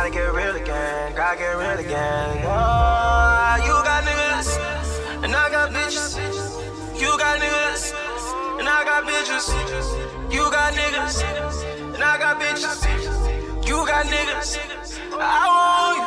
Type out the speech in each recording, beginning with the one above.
gotta get real again, gotta get real again. Oh, you got niggas, and I got bitches. You got niggas, and I got bitches. You got niggas, and I got bitches. You got niggas. I want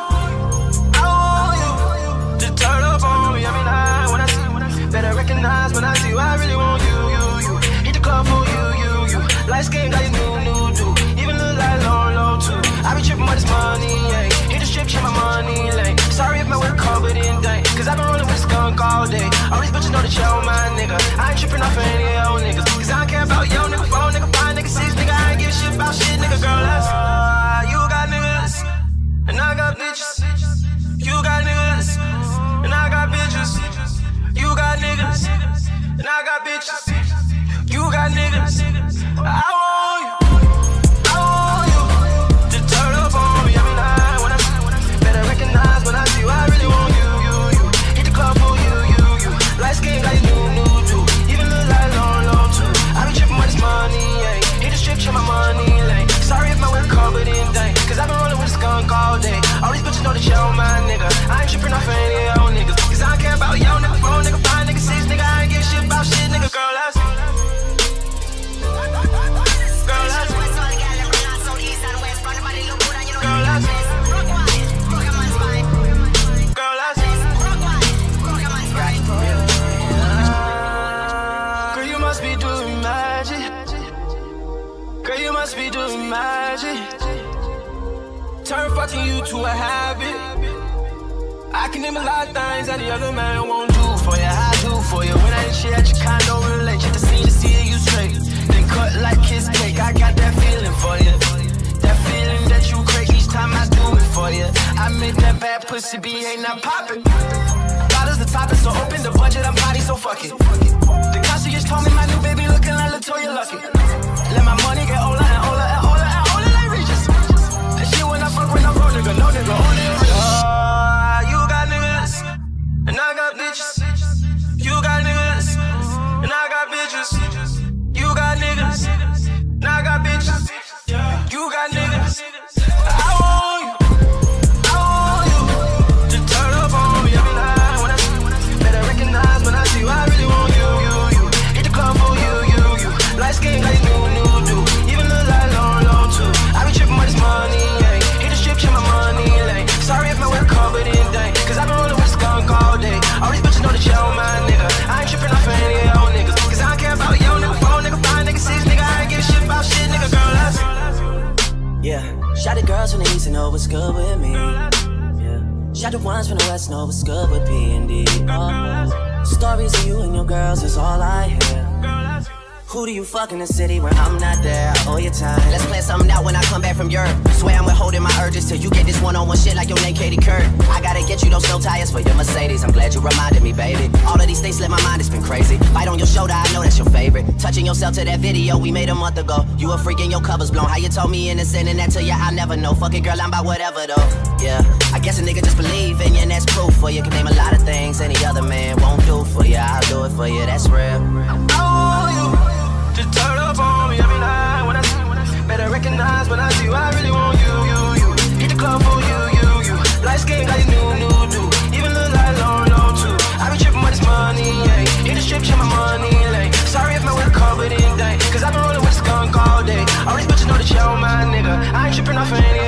you to turn up on me every night when I see you. Better recognize when I see you. I really want you. Hit the club for you. Light skin got you new do. Even look like low too. I be tripping with this money, yeah. Hit the strip, check my money, like. Sorry if my work covered in dank, cause I been rolling with a skunk all day. All these bitches know that you my nigga. I ain't tripping off of any old niggas, cause I don't care about yo nigga, 4 nigga, 5 nigga, 6 nigga. I ain't give a shit about shit, nigga, girl, that's you got niggas, and I got bitches. You got niggas, and I got bitches. You got niggas, and I got bitches. You got niggas. I want you to turn up on me every night when I see you. Better recognize when I see you. I really want you. Hit the club for you. Light skin got you new do. Even look like low too. I be tripping with this money, yeah. Hit the strip, check my money, like. Sorry if my work covered in dank, cause I been rolling with a skunk all day. All these bitches know that you my nigga. I ain't tripping off of any old niggas, cause I don't care about yo nigga, 4 nigga, 5 nigga, 6 nigga. I ain't give a shit about shit, nigga, girl, that's be doing magic. Turn fucking you to a habit. I can name a lot of things that the other man won't do for you. I do for you. When I ain't shit at your condo, relate. Check the scene to see you straight. Then cut like kiss cake. I got that feeling for you. That feeling that you crave each time I do it for you. I make that bad pussy be ain't not popping. Bottles the topic, so open the budget. I'm potty, so fuck it. The concierge told me my new baby looking like Latoya Lucky. Let my money get older and older and older and older like Regis. And shit when I fuck with no bro nigga, no nigga, only a rich. You got niggas, and I got bitches. You got niggas, and I got bitches. You got niggas, and I got bitches. You got niggas. I want you to turn up on me every night when I see you. Better recognize when I see you. I really want you. Hit the club for you. Light skin got you new. Even look like low too. I be tripping with this money, yeah. Hit the strip, check my money, like. Sorry if my work covered in dank, cause I been rolling with a skunk all day. All these bitches know that you my nigga. I ain't tripping off of any old niggas, cause I don't care about yo nigga, 4 nigga, 5 nigga, 6 nigga. I ain't give a shit about shit, nigga, girl, that's yeah. Shout the girls from the east and know what's good with me. Yeah. Shout the ones from the west know what's good with P&D. Stories of you and your girls is all I hear. Who do you fuck in the city when I'm not there? I owe you time. Let's plan something out when I come back from Europe. Swear I'm withholding my urges till you get this one-on-one shit like your name Katie Couric. I gotta get you those snow tires for your Mercedes. I'm glad you reminded me, baby. All of these things slip my mind, it's been crazy. Bite on your shoulder, I know that's your favorite. Touching yourself to that video we made a month ago. You a freak and your cover's blown. How you told me innocent and that to you, I never know. Fuck it, girl, I'm about whatever though. Yeah, I guess a nigga just believe in you and that's proof for you. Can name a lot of things any other man won't do for you. I'll do it for you, that's real. To turn up on me every night when I see you. Better recognize when I see you. I really want you. Hit the club for you. Light skin got you new do. Even look like low too. I be tripping with this money, yeah. Hit the strip, check my money, like. Sorry if my work covered in dank, cause I been rolling with a skunk all day. All these bitches know that you my nigga. I ain't tripping off of any